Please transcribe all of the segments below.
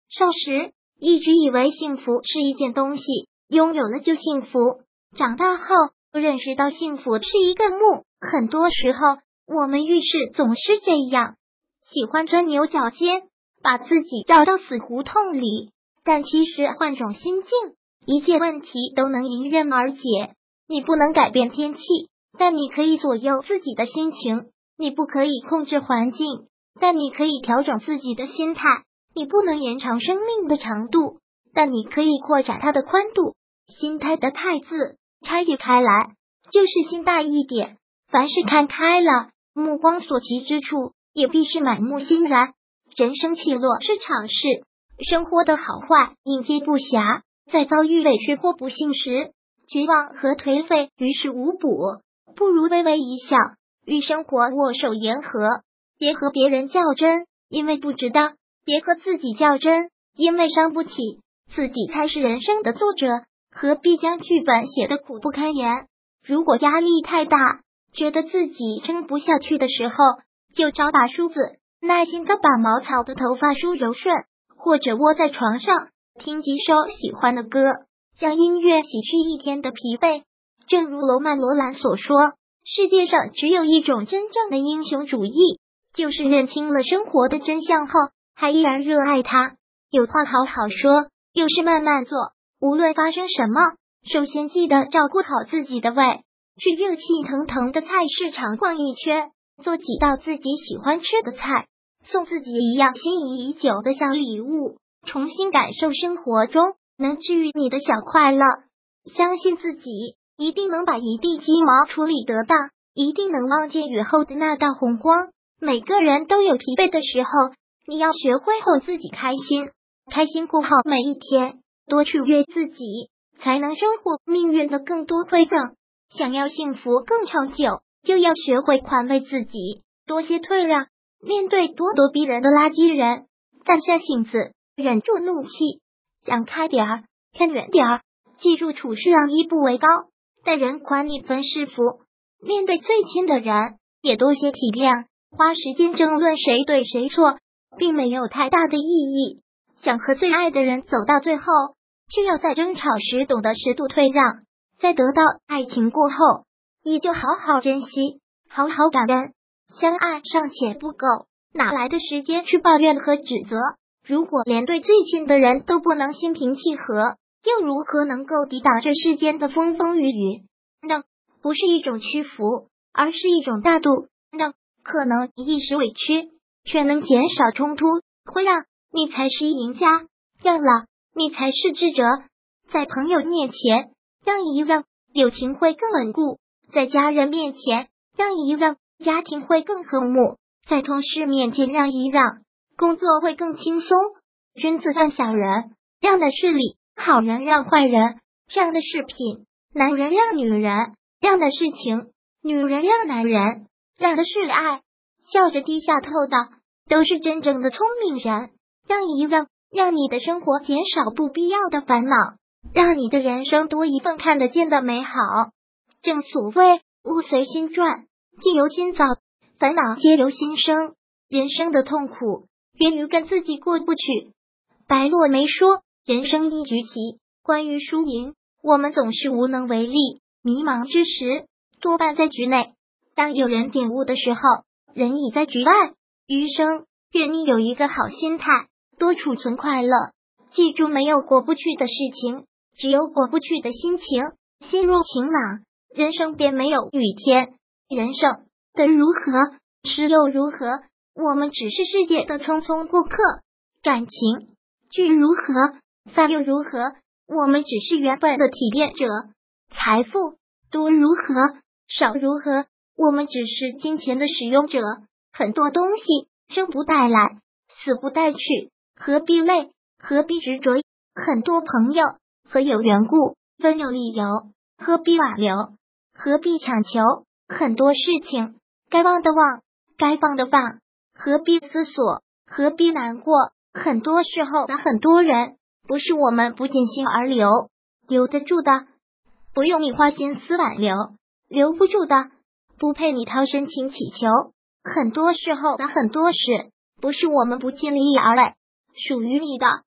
少时一直以为幸福是一件东西，拥有了就幸福。长大后认识到幸福是一个梦，很多时候我们遇事总是这样，喜欢钻牛角尖，把自己绕到死胡同里。但其实换种心境，一切问题都能迎刃而解。你不能改变天气，但你可以左右自己的心情；你不可以控制环境，但你可以调整自己的心态。你不能延长生命的长度，但你可以扩展它的宽度。心态的态字拆解开来，就是心大一点。凡事看开了，目光所及之处，也必是满目欣然。人生起落是常事，生活的好坏应接不暇。在遭遇委屈或不幸时，绝望和颓废于事无补，不如微微一笑，与生活握手言和。别和别人较真，因为不知道；别和自己较真，因为伤不起。自己才是人生的作者，何必将剧本写得苦不堪言？如果压力太大，觉得自己撑不下去的时候，就找把梳子，耐心的把毛草的头发梳柔顺，或者窝在床上听几首喜欢的歌，将音乐洗去一天的疲惫。正如罗曼·罗兰所说，世界上只有一种真正的英雄主义，就是认清了生活的真相后，还依然热爱它。有话好好说，有事慢慢做，无论发生什么，首先记得照顾好自己的胃，去热气腾腾的菜市场逛一圈，做几道自己喜欢吃的菜，送自己一样心仪已久的小礼物，重新感受生活中能治愈你的小快乐。相信自己，一定能把一地鸡毛处理得当，一定能望见雨后的那道红光。每个人都有疲惫的时候，你要学会哄自己开心，开心过好每一天，多取悦自己，才能收获命运的更多馈赠。想要幸福更长久，就要学会宽慰自己，多些退让，面对咄咄逼人的垃圾人，淡下性子，忍住怒气，想开点儿，看远点儿，记住处事让一步为高，待人宽一分是福。面对最亲的人，也多些体谅，花时间争论谁对谁错，并没有太大的意义。想和最爱的人走到最后，就要在争吵时懂得适度退让，在得到爱情过后，也就好好珍惜，好好感恩。相爱尚且不够，哪来的时间去抱怨和指责？如果连对最亲的人都不能心平气和，又如何能够抵挡这世间的风风雨雨？让不是一种屈服，而是一种大度。让可能一时委屈，却能减少冲突，会让你才是赢家。让了，你才是智者。在朋友面前让一让，友情会更稳固；在家人面前让一让，家庭会更和睦；在同事面前让一让，工作会更轻松。君子让小人，让的是理；好人让坏人，让的是品；男人让女人，让的是情；女人让男人，让的是爱。笑着低下头的，都是真正的聪明人。让一让，让你的生活减少不必要的烦恼，让你的人生多一份看得见的美好。正所谓物随心转，境由心造，烦恼皆由心生。人生的痛苦源于跟自己过不去。白落梅说，人生一局棋，关于输赢，我们总是无能为力。迷茫之时，多半在局内；当有人点悟的时候，人已在局外。余生，愿你有一个好心态，多储存快乐。记住，没有过不去的事情，只有过不去的心情。心若晴朗，人生便没有雨天。人生得如何，失又如何？我们只是世界的匆匆过客。感情聚如何，散又如何？我们只是原本的体验者。财富多如何，少如何？我们只是金钱的使用者。很多东西生不带来，死不带去，何必累，何必执着？很多朋友和有缘故，分有理由，何必挽留，何必强求？很多事情该忘的忘，该放的放，何必思索，何必难过？很多时候的很多人，不是我们不尽心而留，留得住的不用你花心思挽留，留不住的不配你掏深情祈求。很多时候的很多事，不是我们不尽力而为，属于你的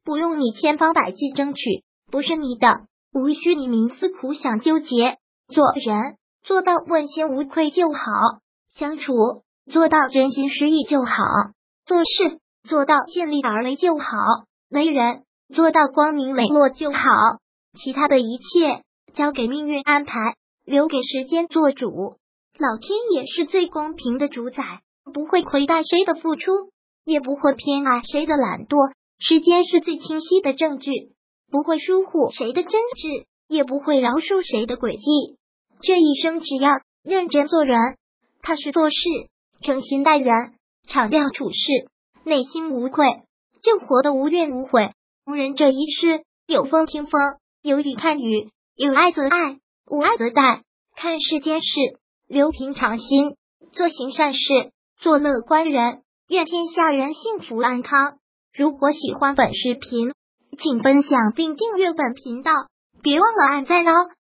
不用你千方百计争取，不是你的，无需你冥思苦想纠结。做人做到问心无愧就好，相处做到真心实意就好，做事做到尽力而为就好，为人做到光明磊落就好。其他的一切交给命运安排，留给时间做主。老天爷是最公平的主宰，不会亏待谁的付出，也不会偏爱谁的懒惰。时间是最清晰的证据，不会疏忽谁的真挚，也不会饶恕谁的诡计。这一生只要认真做人，踏实做事，诚心待人，敞亮处事，内心无愧，就活得无怨无悔。人这一世，有风听风，有雨看雨，有爱则爱，无爱则待。看世间事，留平常心，做行善事，做乐观人。愿天下人幸福安康。如果喜欢本视频，请分享并订阅本频道，别忘了按赞哦。